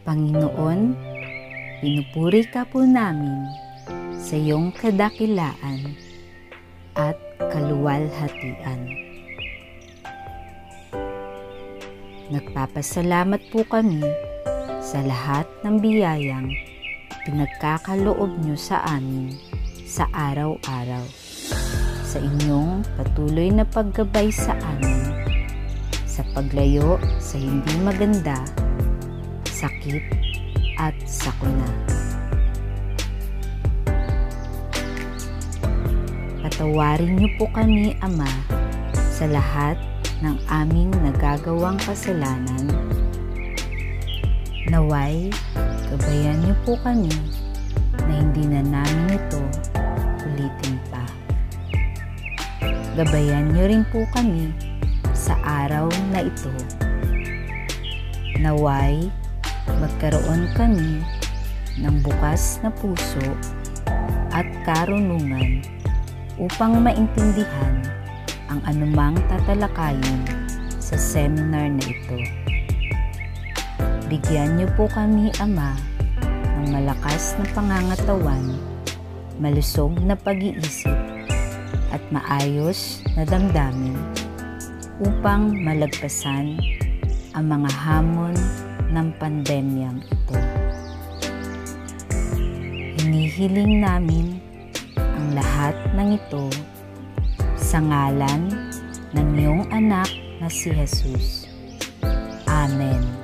Panginoon, pinupuri ka po namin sa iyong kadakilaan at kaluwalhatian. Nagpapasalamat po kami sa lahat ng biyayang pinagkakaloob niyo sa amin sa araw-araw, sa inyong patuloy na paggabay sa amin, sa paglayo sa hindi maganda, sakit at sakuna. Patawarin niyo po kami, Ama, sa lahat ng aming nagagawang kasalanan. Naway, gabayan niyo po kami na hindi na namin ito ulitin pa. Gabayan niyo rin po kami sa araw na ito. Naway, magkaroon kami ng bukas na puso at karunungan upang maintindihan ang anumang tatalakayin sa seminar na ito. Bigyan niyo po kami, Ama, ng malakas na pangangatawan, malusog na pag-iisip, at maayos na damdamin upang malagpasan ang mga hamon ng pandemyang ito. Hinihiling namin ang lahat ng ito sa ngalan ng iyong anak na si Jesus. Amen.